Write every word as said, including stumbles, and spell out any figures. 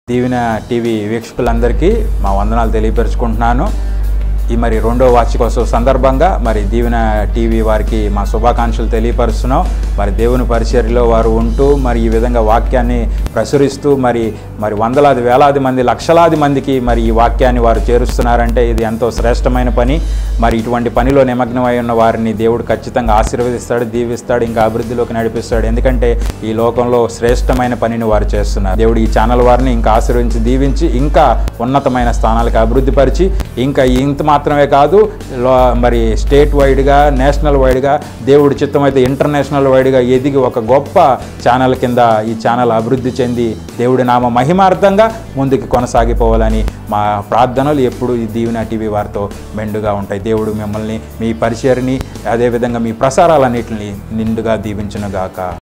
దీవెన TV వీక్షకులందరికీ మా వందనాలు తెలియపరుచుకుంటున్నాను. ఈ మరి రెండో వార్షికోత్సవ సందర్భంగా మరి దీవెన టీవీ వారికి మా శుభాకాంక్షలు తెలియపరుస్తున్నాం. మరి దేవుని పరిచర్యలో వారు ఉంటూ మరి ఈ విధంగా వాక్యాన్ని ప్రచురిస్తూ మరి మరి వందలాది వేలాది మంది లక్షలాది మందికి మరి ఈ వాక్యాన్ని వారు చేరుస్తున్నారంటే ఇది ఎంతో శ్రేష్టమైన పని. మరి ఇటువంటి పనిలో నిమగ్నమై ఉన్న వారిని దేవుడు ఖచ్చితంగా ఆశీర్వదిస్తాడు, దీవిస్తాడు, ఇంకా అభివృద్ధిలోకి నడిపిస్తాడు. ఎందుకంటే ఈ లోకంలో శ్రేష్టమైన పనిని వారు చేస్తున్నారు. దేవుడు ఈ ఛానల్ వారిని ఇంకా ఆశీర్వదించి దీవించి ఇంకా ఉన్నతమైన స్థానాలకు అభివృద్ధి పరిచి ఇంకా ఇంత మాత్రమే కాదు మరి స్టేట్ వైడ్గా నేషనల్ వైడ్గా దేవుడి చిత్తమైతే ఇంటర్నేషనల్ వైడ్గా ఎదిగి ఒక గొప్ప ఛానల్ కింద ఈ ఛానల్ అభివృద్ధి చెంది దేవుడి నామ మహిమార్థంగా ముందుకు కొనసాగిపోవాలని మా ప్రార్థనలు ఎప్పుడు ఈ దీవెన టీవీ వారితో మెండుగా ఉంటాయి. దేవుడు మిమ్మల్ని మీ పరిచర్ని అదేవిధంగా మీ ప్రసారాలన్నింటినీ నిండుగా దీవించునుగాక.